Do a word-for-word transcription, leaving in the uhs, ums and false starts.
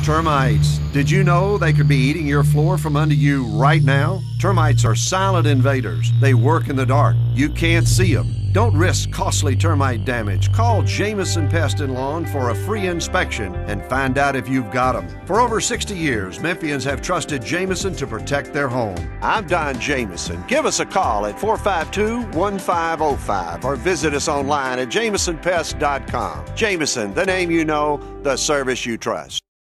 Termites. Did you know they could be eating your floor from under you right now? Termites are silent invaders. They work in the dark. You can't see them. Don't risk costly termite damage. Call Jamison Pest and Lawn for a free inspection and find out if you've got them. For over sixty years, Memphians have trusted Jamison to protect their home. I'm Don Jamison. Give us a call at four five two, one five zero five or visit us online at jamison pest dot com. Jamison, the name you know, the service you trust.